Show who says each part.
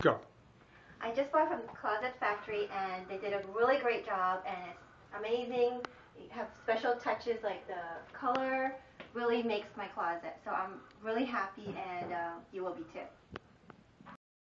Speaker 1: Go.
Speaker 2: I just bought from Closet Factory and they did a really great job and it's amazing. You have special touches like the color really makes my closet. So I'm really happy and you will be too.